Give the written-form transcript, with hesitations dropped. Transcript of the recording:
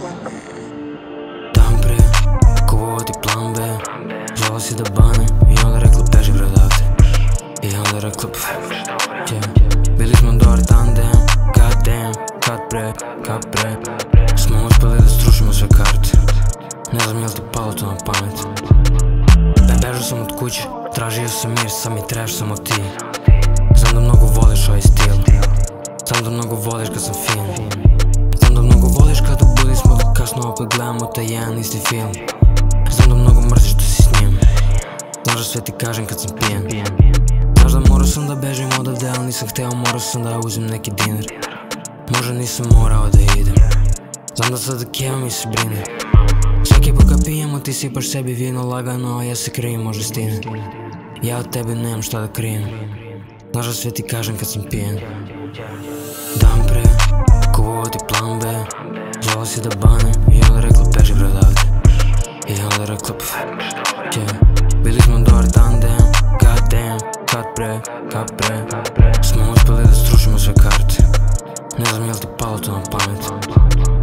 Dan pre, kupovao ti plan B, žela si da bane i onda rekla beži bre odavde. I onda rekla bili smo dobar tandem, god damn, kad pre smo uspeli da strušimo sve karte. Ne znam jel ti palo to na pamet. Bežao sam od kuće, tražio sam mir, sam i trash samo ti. Znam da mnogo voliš ovaj stil, znam da mnogo voliš kad sam fin, znam da mnogo voliš kada budi smo da kasno opet gledamo taj jedan isti film. Znam da mnogo mrziš što si s njim, znaš da sve ti kažem kad sam pijen. Znaš da morao sam da bežim odavde, ali nisam hteo, morao sam da uzem neki dinar. Možda nisam morao da idem, znam da sada kevam i se brine. Svaki put kad pijemo ti sipaš sebi vino lagano, a ja se krivim možda stine. Ja od tebe nemam šta da krijem, znaš da sve ti kažem kad sam pijen. Dan pre, kupovao ti plan B, žela si da bane i onda rekla beži bre odavde. I onda rekla bili smo dobar tandem, god damn, kad pre smo uspeli da strušimo sve karte. Ne znam jel ti palo to na pamet.